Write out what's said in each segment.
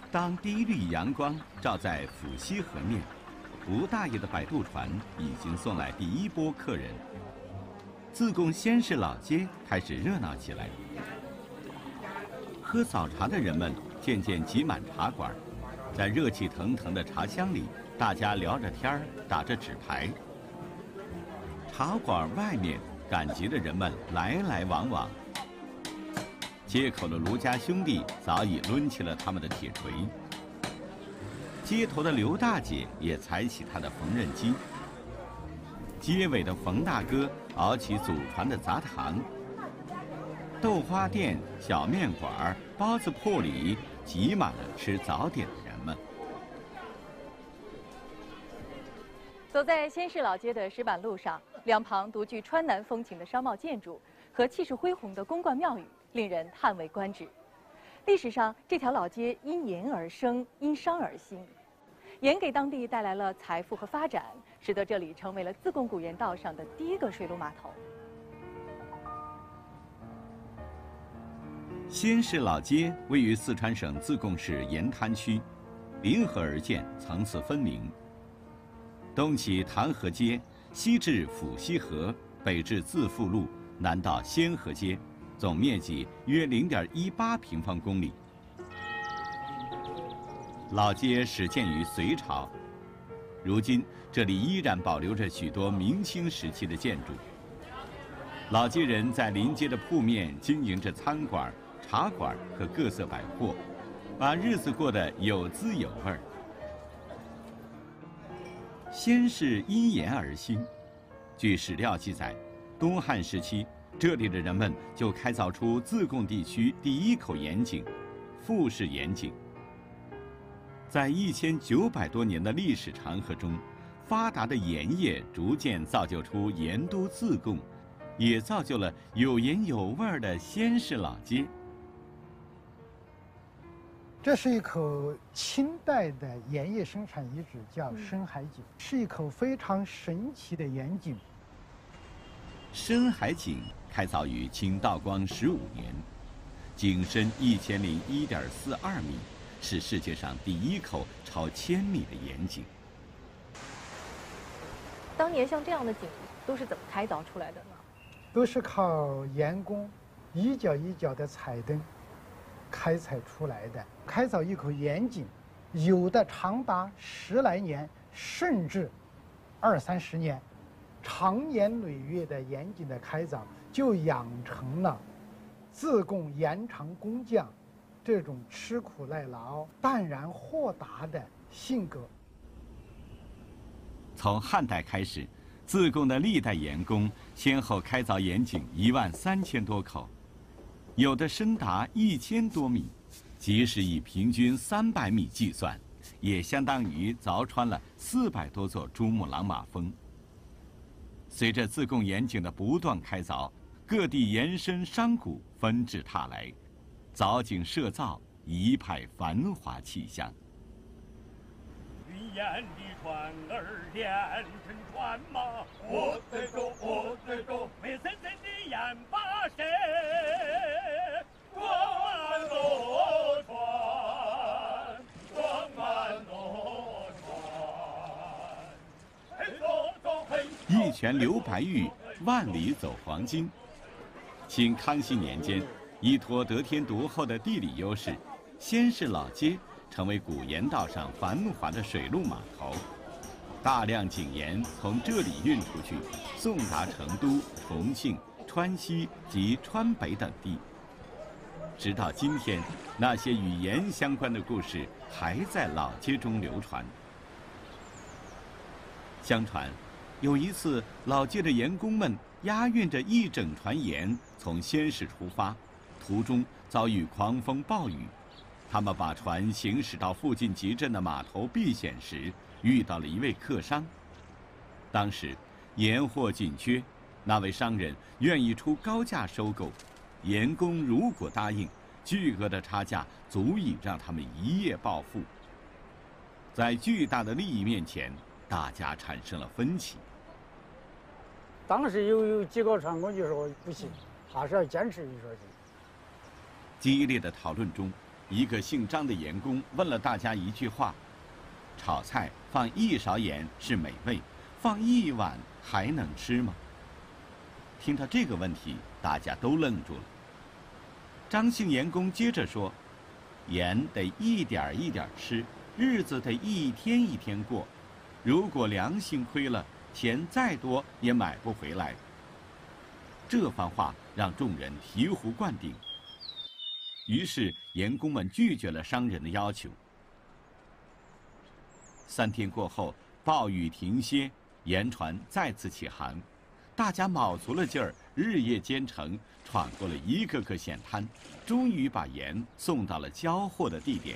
当第一缕阳光照在抚溪河面，吴大爷的摆渡船已经送来第一波客人。自贡先市老街开始热闹起来，喝早茶的人们渐渐挤满茶馆，在热气腾腾的茶香里，大家聊着天儿，打着纸牌。茶馆外面赶集的人们来来往往，街口的卢家兄弟早已抡起了他们的铁锤，街头的刘大姐也踩起她的缝纫机，街尾的冯大哥熬起祖传的杂糖，豆花店、小面馆、包子铺里挤满了吃早点的人们。 走在先市老街的石板路上，两旁独具川南风情的商贸建筑和气势恢宏的宫观庙宇，令人叹为观止。历史上，这条老街因盐而生，因商而兴。盐给当地带来了财富和发展，使得这里成为了自贡古盐道上的第一个水陆码头。 先市老街位于四川省自贡市盐滩区，临河而建，层次分明。东起潭河街，西至抚溪河，北至自富路，南到仙河街，总面积约0.18平方公里。老街始建于隋朝，如今这里依然保留着许多明清时期的建筑。老街人在临街的铺面经营着餐馆、茶馆和各色百货，把日子过得有滋有味儿。先是因盐而兴，据史料记载，东汉时期，这里的人们就开凿出自贡地区第一口盐井——富士盐井。在1900多年的历史长河中，发达的盐业逐渐造就出盐都自贡，也造就了有盐有味儿的先市老街。 这是一口清代的盐业生产遗址，叫深海井，是一口非常神奇的盐井。 深海井开凿于清道光15年，井深1001.42米，是世界上第一口超1000米的盐井。 当年像这样的井都是怎么开凿出来的呢？ 都是靠盐工一脚一脚的踩蹬开采出来的。开凿一口盐井，有的长达10来年，甚至20-30年，长年累月的盐井的开凿，就养成了自贡盐厂工匠这种吃苦耐劳、淡然豁达的性格。 从汉代开始，自贡的历代盐工先后开凿盐井13000多口，有的深达1000多米，即使以平均300米计算，也相当于凿穿了400多座珠穆朗玛峰。随着自贡盐井的不断开凿，各地盐绅商贾纷至沓来，凿井设造，一派繁华气象。 云烟的船儿连成船马，我在走，我在走，美森森的盐巴山，装满罗船，装满罗船，嘿走走嘿。 一泉流白玉，万里走黄金。清康熙年间，依托得天独厚的地理优势，先市老街成为古盐道上繁华的水陆码头，大量井盐从这里运出去，送达成都、重庆、川西及川北等地。直到今天，那些与盐相关的故事还在老街中流传。相传，有一次，老街的盐工们押运着一整船盐从先市出发，途中遭遇狂风暴雨。他们把船行驶到附近集镇的码头避险时，遇到了一位客商。当时盐货紧缺，那位商人愿意出高价收购，盐工如果答应，巨额的差价足以让他们一夜暴富。在巨大的利益面前，大家产生了分歧。 当时有几个船工就说不行，还是要坚持一说去。 激烈的讨论中， 一个姓张的盐工问了大家一句话：炒菜放1勺盐是美味，放1碗还能吃吗？听到这个问题，大家都愣住了。张姓盐工接着说：盐得一点一点吃，日子得一天一天过，如果良心亏了，钱再多也买不回来。这番话让众人醍醐灌顶，于是盐工们拒绝了商人的要求。3天过后，暴雨停歇，盐船再次起航，大家卯足了劲儿，日夜兼程，闯过了一个个险滩，终于把盐送到了交货的地点。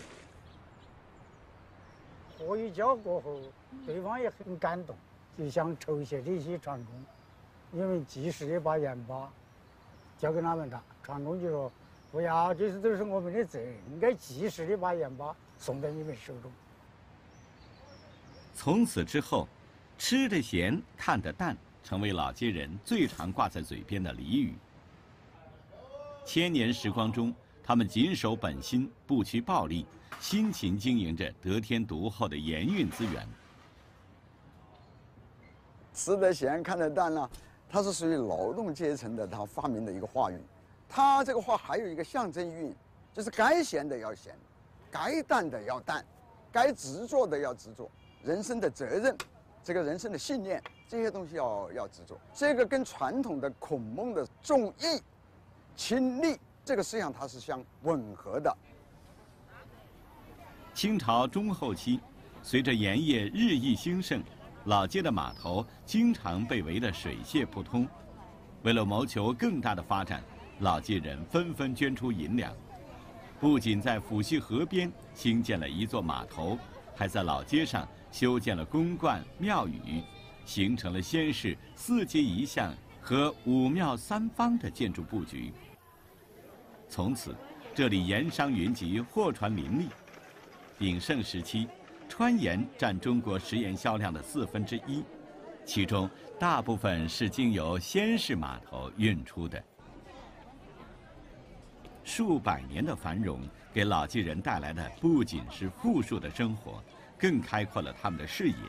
货一交过后，对方也很感动，就想酬谢这些船工，因为及时的把盐巴交给他们了。船工就说：“不要，这都是我们的责任，应该及时的把盐巴送到你们手中。” 从此之后，吃得咸，看得淡，成为老街人最常挂在嘴边的俚语。千年时光中，他们谨守本心，不屈暴力，辛勤经营着得天独厚的盐运资源。 吃得咸，看得淡呢，它是属于劳动阶层的他发明的一个话语。它这个话还有一个象征意义，就是该咸的要咸，该淡的要淡，该执着的要执着。人生的责任，这个人生的信念，这些东西要执着。这个跟传统的孔孟的重义、轻利这个思想它是相吻合的。 清朝中后期，随着盐业日益兴盛，老街的码头经常被围得水泄不通。为了谋求更大的发展，老街人纷纷捐出银两，不仅在抚溪河边兴建了一座码头，还在老街上修建了公观、庙宇，形成了先是4街1巷和5庙3坊的建筑布局。从此，这里盐商云集，货船林立。鼎盛时期，川盐占中国食盐销量的1/4，其中大部分是经由先市码头运出的。数百年的繁荣，给老街人带来的不仅是富庶的生活，更开阔了他们的视野。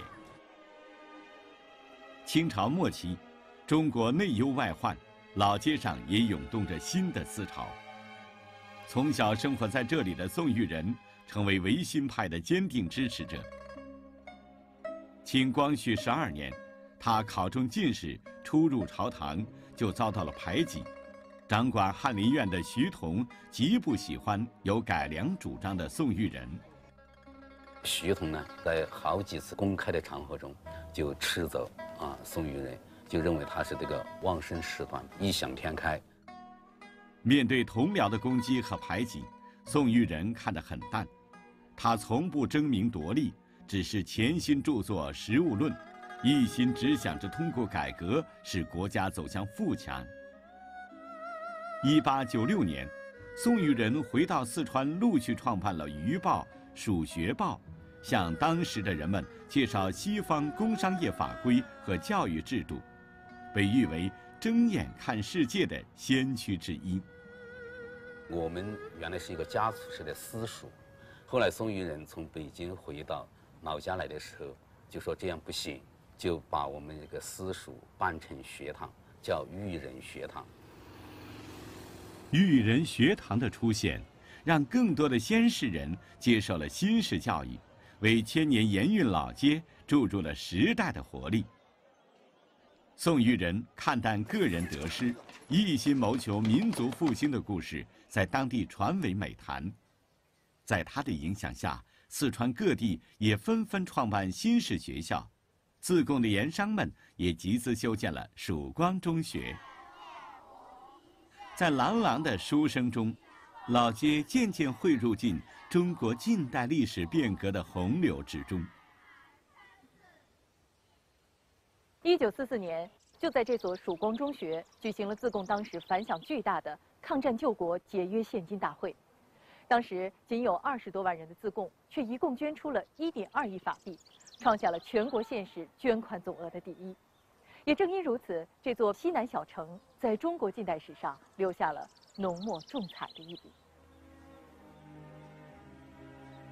清朝末期，中国内忧外患，老街上也涌动着新的思潮。从小生活在这里的宋玉人，成为维新派的坚定支持者。清光绪12年，他考中进士，初入朝堂就遭到了排挤。掌管翰林院的徐同极不喜欢有改良主张的宋玉人。 徐同呢，在好几次公开的场合中，就斥责宋玉人，就认为他是这个妄生事端、异想天开。 面对同僚的攻击和排挤，宋玉人看得很淡，他从不争名夺利，只是潜心著作《实务论》，一心只想着通过改革使国家走向富强。1896年，宋玉人回到四川，陆续创办了《渔报》《蜀学报》，向当时的人们介绍西方工商业法规和教育制度，被誉为睁眼看世界的先驱之一。 我们原来是一个家族式的私塾，后来宋玉人从北京回到老家来的时候，就说这样不行，就把我们这个私塾办成学堂，叫育人学堂。 育人学堂的出现，让更多的先士人接受了新式教育，为千年盐运老街注入了时代的活力。宋玉人看淡个人得失，一心谋求民族复兴的故事在当地传为美谈。在他的影响下，四川各地也纷纷创办新式学校，自贡的盐商们也集资修建了曙光中学。在朗朗的书声中，老街渐渐汇入进中国近代历史变革的洪流之中。 1944年，就在这所曙光中学举行了自贡当时反响巨大的抗战救国节约现金大会。当时仅有20多万人的自贡，却一共捐出了1.2亿法币，创下了全国县市捐款总额的第一。也正因如此，这座西南小城在中国近代史上留下了浓墨重彩的一笔。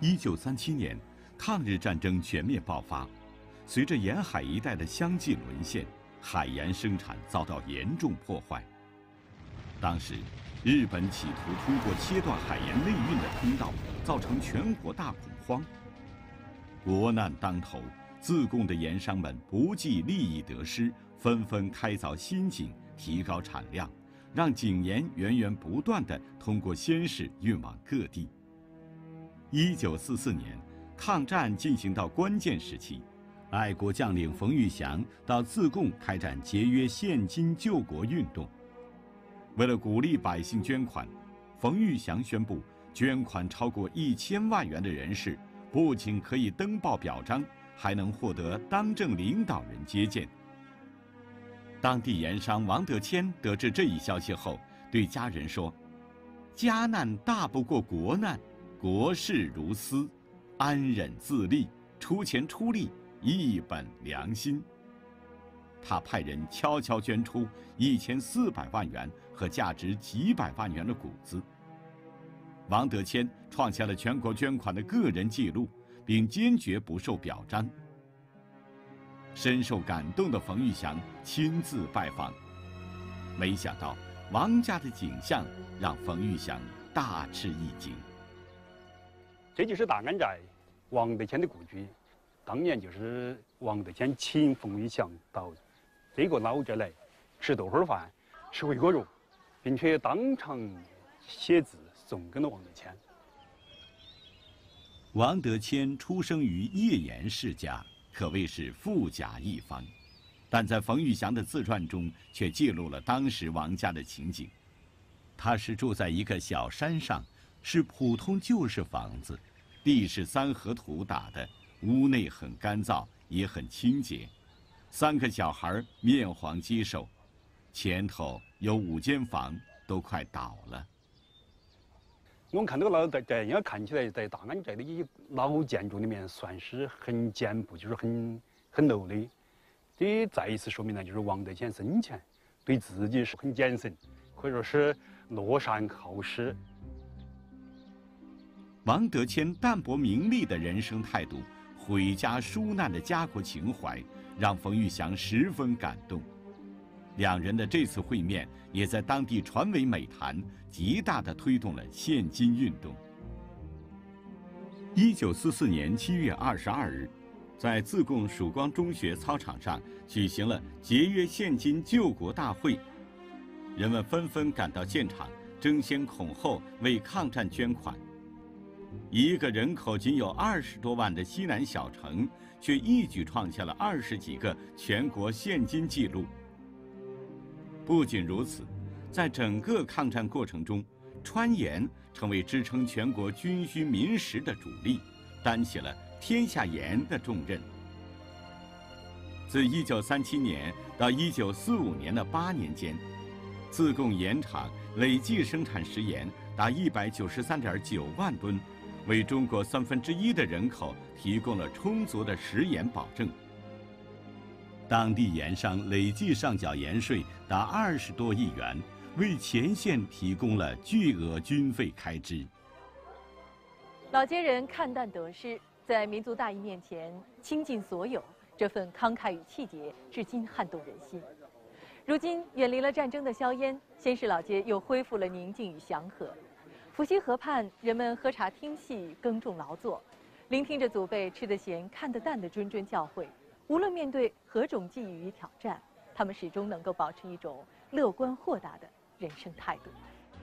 1937年，抗日战争全面爆发，随着沿海一带的相继沦陷，海盐生产遭到严重破坏。当时，日本企图通过切断海盐内运的通道，造成全国大恐慌。国难当头，自贡的盐商们不计利益得失，纷纷开凿新井，提高产量，让井盐源源不断地通过仙市运往各地。1944年，抗战进行到关键时期，爱国将领冯玉祥到自贡开展节约现金救国运动。为了鼓励百姓捐款，冯玉祥宣布，捐款超过1000万元的人士，不仅可以登报表彰，还能获得当政领导人接见。当地盐商王德谦得知这一消息后，对家人说：“家难大不过国难，国事如斯，安忍自立，出钱出力，一本良心。”他派人悄悄捐出1400万元和价值几百万元的谷子。王德谦创下了全国捐款的个人纪录，并坚决不受表彰。深受感动的冯玉祥亲自拜访，没想到王家的景象让冯玉祥大吃一惊。 这就是大安寨王德谦的故居，当年就是王德谦请冯玉祥到这个老宅来吃豆花饭，吃回锅肉，并且当场写字送给了王德谦。 王德谦出生于叶岩世家，可谓是富甲一方，但在冯玉祥的自传中却记录了当时王家的情景。他是住在一个小山上，是普通旧式房子，地是3合土打的，屋内很干燥，也很清洁。3个小孩面黄肌瘦，前头有5间房，都快倒了。 我们看这个老宅，应该看起来在大安寨的一老建筑里面算是很简朴，就是很陋的。这再一次说明了，就是王德谦生前对自己是很谨慎，可以说是乐善好施。 王德谦淡泊名利的人生态度，毁家纾难的家国情怀，让冯玉祥十分感动。两人的这次会面也在当地传为美谈，极大地推动了现金运动。1944年7月22日，在自贡曙光中学操场上举行了节约现金救国大会，人们纷纷赶到现场，争先恐后为抗战捐款。一个人口仅有20多万的西南小城，却一举创下了20几个全国现金纪录。不仅如此，在整个抗战过程中，川盐成为支撑全国军需民食的主力，担起了天下盐的重任。自1937年到1945年的8年间，自贡盐场累计生产食盐达193.9万吨，为中国1/3的人口提供了充足的食盐保证。当地盐商累计上缴盐税达20多亿元，为前线提供了巨额军费开支。 老街人看淡得失，在民族大义面前倾尽所有，这份慷慨与气节至今撼动人心。如今远离了战争的硝烟，仙市老街又恢复了宁静与祥和。伏羲河畔，人们喝茶听戏，耕种劳作，聆听着祖辈吃得咸看得淡的谆谆教诲。无论面对何种际遇与挑战，他们始终能够保持一种乐观豁达的人生态度。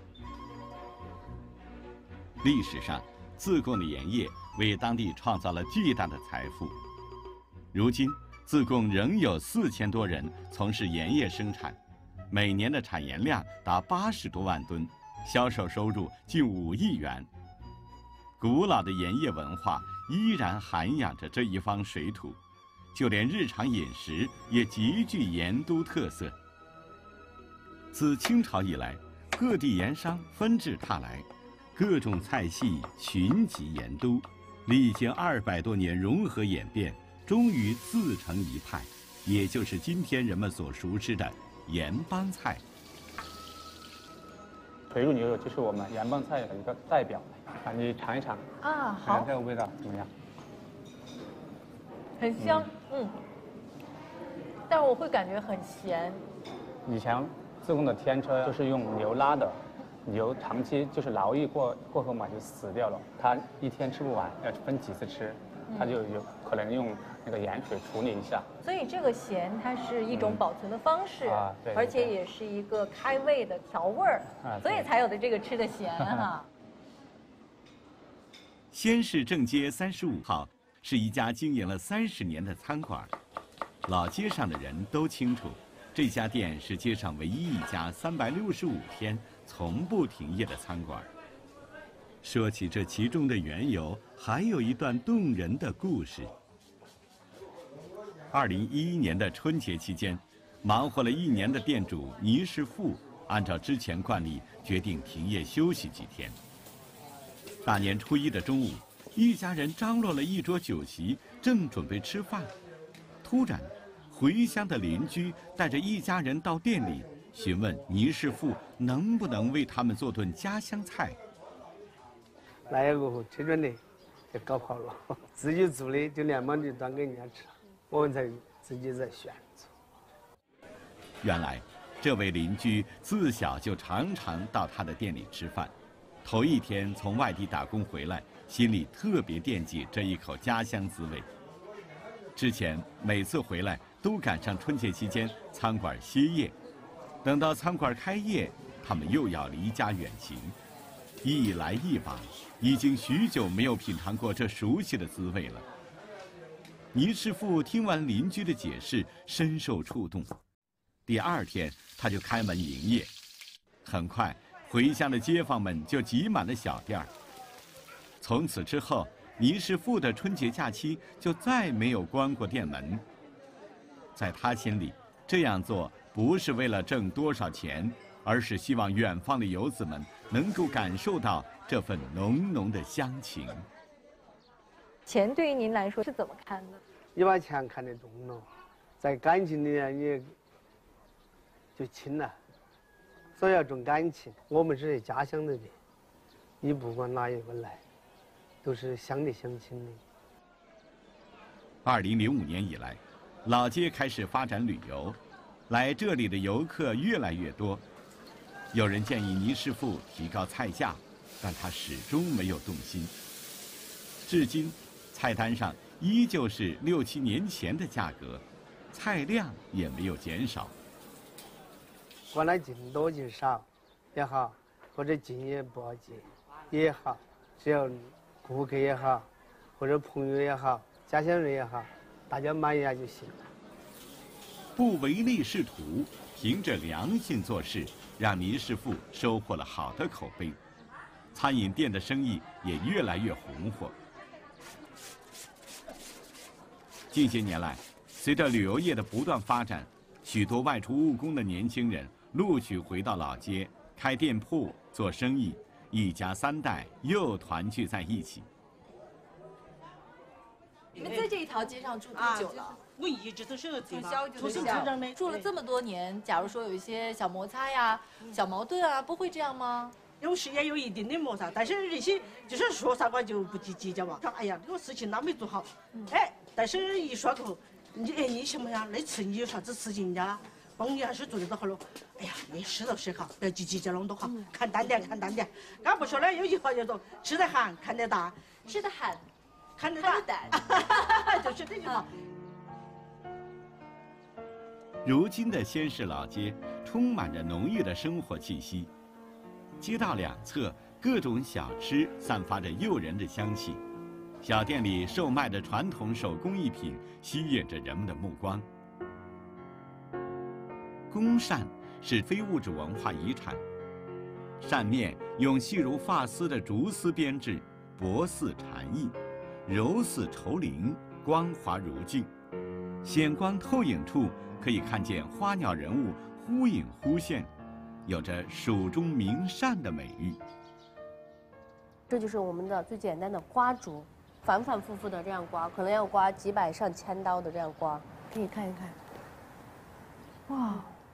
历史上，自贡的盐业为当地创造了巨大的财富。如今，自贡仍有4000多人从事盐业生产，每年的产盐量达80多万吨，销售收入近5亿元。古老的盐业文化依然涵养着这一方水土，就连日常饮食也极具盐都特色。自清朝以来，各地盐商纷至沓来，各种菜系群集盐都，历经200多年融合演变，终于自成一派，也就是今天人们所熟知的盐帮菜。 水煮牛肉就是我们盐帮菜的一个代表，你尝一尝啊， 看看好， 这个味道怎么样？ 很香，但是我会感觉很咸。 以前自贡的天车就是用牛拉的，牛长期就是劳役过后嘛就死掉了，它一天吃不完，要分几次吃，它就有可能用那个盐水处理一下。 所以这个咸它是一种保存的方式， 对， 而且也是一个开胃的调味儿，所以才有的这个吃的咸哈。 先市正街35号是一家经营了30年的餐馆，老街上的人都清楚，这家店是街上唯一一家365天从不停业的餐馆。说起这其中的缘由，还有一段动人的故事。2011年的春节期间，忙活了1年的店主倪师傅，按照之前惯例决定停业休息几天。大年初1的中午，一家人张罗了一桌酒席，正准备吃饭，突然，回乡的邻居带着一家人到店里，询问倪师傅能不能为他们做顿家乡菜。 来过后，车转的就搞跑了，自己做的就连忙就端给人家吃，我们才自己在选择。 原来，这位邻居自小就常常到他的店里吃饭，头一天从外地打工回来，心里特别惦记这一口家乡滋味。之前每次回来都赶上春节期间餐馆歇业，等到餐馆开业，他们又要离家远行，一来一往，已经许久没有品尝过这熟悉的滋味了。倪师傅听完邻居的解释，深受触动。第2天，他就开门营业。很快，回乡的街坊们就挤满了小店儿。从此之后，倪师傅的春节假期就再没有关过店门。在他心里，这样做不是为了挣多少钱，而是希望远方的游子们能够感受到这份浓浓的乡情。 钱对于您来说是怎么看的？ 你把钱看得重了，在感情里面你就轻了，所以要重感情。我们是家乡的人，你不管哪一个来，都是乡里乡亲的。 2005年以来，老街开始发展旅游，来这里的游客越来越多。有人建议倪师傅提高菜价，但他始终没有动心。至今，菜单上依旧是6、7年前的价格，菜量也没有减少。 管它进多进少也好，或者进也不好进也好，只要顾客也好，或者朋友也好，家乡人也好，大家满意就行了。 不唯利是图，凭着良心做事，让倪师傅收获了好的口碑，餐饮店的生意也越来越红火。近些年来，随着旅游业的不断发展，许多外出务工的年轻人陆续回到老街开店铺做生意，一家3代又团聚在一起。 你们在这一条街上住多久了？ 我一直都是这从地方， 小就出生成长的， 住了这么多年，假如说有一些小摩擦呀、小矛盾啊，不会这样吗？ 有时也有一定的摩擦，但是那些就是说啥话就不计较嘛。说哎呀，这个事情那没做好，哎，但是一说过后，你想不想那次你有啥子事情人家帮你还是做得到好了？哎呀，你是都是哈，不要计较那么多哈，看淡点，看淡点。俺不说了，有句话叫做吃得寒，看得大， 吃得寒， 看得淡， 就是这句话。 如今的先市老街充满着浓郁的生活气息，街道两侧各种小吃散发着诱人的香气，小店里售卖的传统手工艺品吸引着人们的目光。宫扇是非物质文化遗产，扇面用细如发丝的竹丝编制，薄似蝉翼，柔似绸绫，光滑如镜，显光透影处可以看见花鸟人物忽隐忽现，有着蜀中名扇的美誉。 这就是我们的最简单的刮竹，反反复复的这样刮，可能要刮几百上千刀的这样刮，可以看一看。 哇，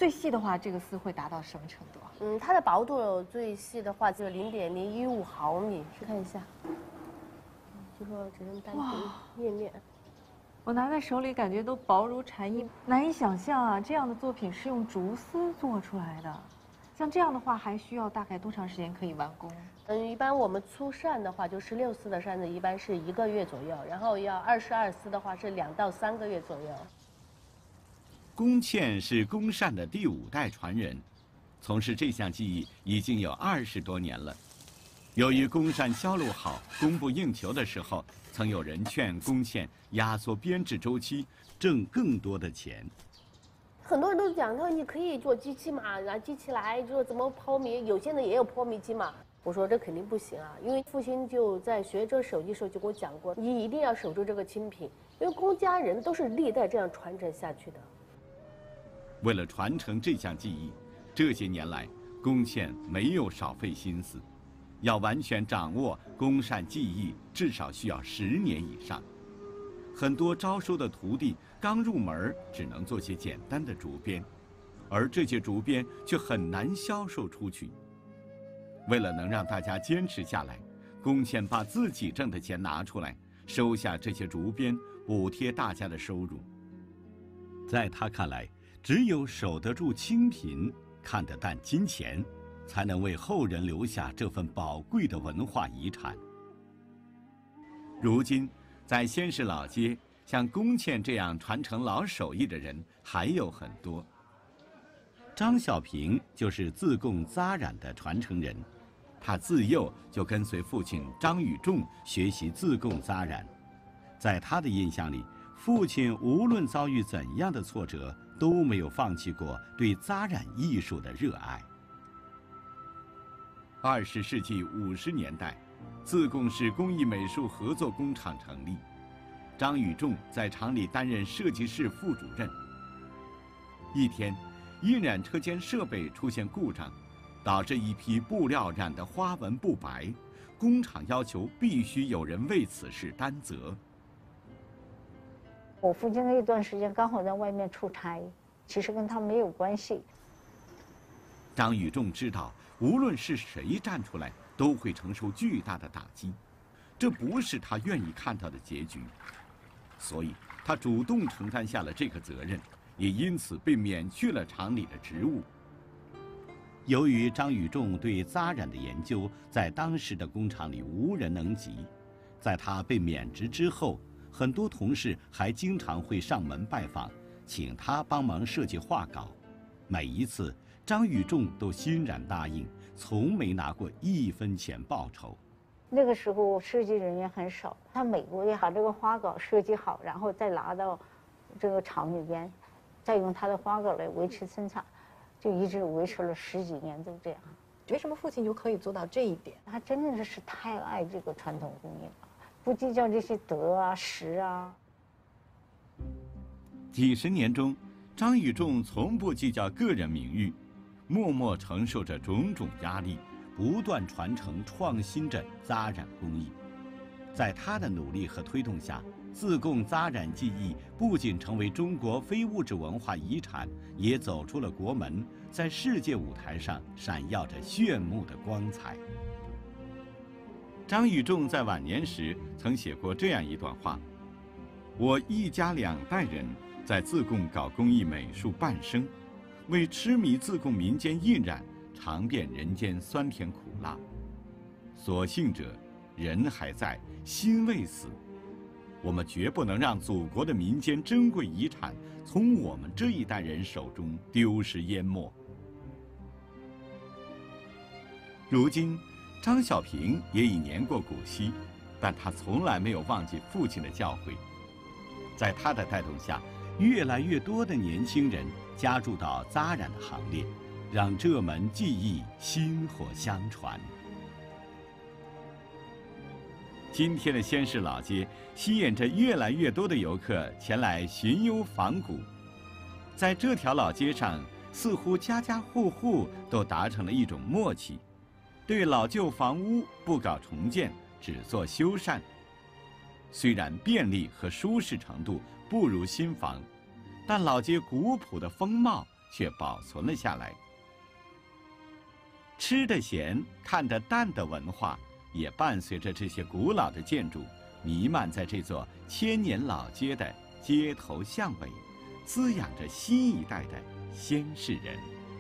最细的话，这个丝会达到什么程度啊？ 它的薄度最细的话就是0.015毫米，去看一下，就说只能单独页面。 我拿在手里感觉都薄如蝉翼，难以想象啊，这样的作品是用竹丝做出来的。像这样的话，还需要大概多长时间可以完工？ 一般我们粗扇的话，就16丝的扇子，一般是1个月左右，然后要22丝的话是2到3个月左右。 龚倩是龚扇的第5代传人，从事这项技艺已经有20多年了。由于龚扇销路好，供不应求的时候，曾有人劝龚倩压缩编制周期，挣更多的钱。 很多人都讲，他说你可以做机器嘛，然后机器来就说怎么抛米，有些人也有抛米机嘛。我说这肯定不行啊，因为父亲就在学这手艺时候就给我讲过，你一定要守住这个清品，因为龚家人都是历代这样传承下去的。 为了传承这项技艺，这些年来，龚倩没有少费心思，要完全掌握龚扇技艺，至少需要10年以上。很多招收的徒弟刚入门，只能做些简单的竹编，而这些竹编却很难销售出去。为了能让大家坚持下来，龚倩把自己挣的钱拿出来，收下这些竹编，补贴大家的收入。在他看来，只有守得住清贫，看得淡金钱，才能为后人留下这份宝贵的文化遗产。如今，在仙市老街，像龚倩这样传承老手艺的人还有很多。张小平就是自贡扎染的传承人，他自幼就跟随父亲张宇仲学习自贡扎染。在他的印象里，父亲无论遭遇怎样的挫折，都没有放弃过对扎染艺术的热爱。20世纪50年代，自贡市工艺美术合作工厂成立，张宇仲在厂里担任设计室副主任。一天，印染车间设备出现故障，导致一批布料染得花纹不白，工厂要求必须有人为此事担责。 我父亲那一段时间刚好在外面出差，其实跟他没有关系。 张宇仲知道，无论是谁站出来，都会承受巨大的打击，这不是他愿意看到的结局，所以他主动承担下了这个责任，也因此被免去了厂里的职务。由于张宇仲对扎染的研究在当时的工厂里无人能及，在他被免职之后，很多同事还经常会上门拜访，请他帮忙设计画稿。每一次，张宇仲都欣然答应，从没拿过1分钱报酬。 那个时候设计人员很少，他每个月把这个花稿设计好，然后再拿到这个厂里边，再用他的花稿来维持生产，就一直维持了10几年都这样。 为什么父亲就可以做到这一点？ 他真的是太爱这个传统工艺了，不计较这些得啊失啊。 几十年中，张宇仲从不计较个人名誉，默默承受着种种压力，不断传承创新着扎染工艺。在他的努力和推动下，自贡扎染技艺不仅成为中国非物质文化遗产，也走出了国门，在世界舞台上闪耀着炫目的光彩。张宇仲在晚年时曾写过这样一段话：我一家2代人在自贡搞工艺美术半生，为痴迷自贡民间印染，尝遍人间酸甜苦辣。所幸者，人还在，心未死。我们绝不能让祖国的民间珍贵遗产从我们这一代人手中丢失淹没。如今，张小平也已年过古稀，但他从来没有忘记父亲的教诲。在他的带动下，越来越多的年轻人加入到扎染的行列，让这门技艺薪火相传。今天的仙市老街吸引着越来越多的游客前来寻幽访古。在这条老街上，似乎家家户户都达成了一种默契，对老旧房屋不搞重建，只做修缮。虽然便利和舒适程度不如新房，但老街古朴的风貌却保存了下来。吃得咸、看得淡的文化，也伴随着这些古老的建筑，弥漫在这座千年老街的街头巷尾，滋养着新一代的先市人。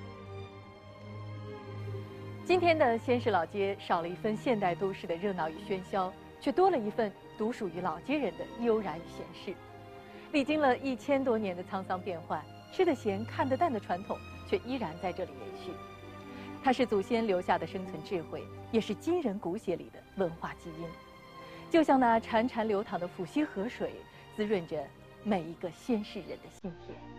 今天的先市老街少了一份现代都市的热闹与喧嚣，却多了一份独属于老街人的悠然与闲适。历经了1000多年的沧桑变幻，吃得咸、看得淡的传统却依然在这里延续。它是祖先留下的生存智慧，也是今人骨血里的文化基因。就像那潺潺流淌的抚溪河水，滋润着每一个先市人的心田。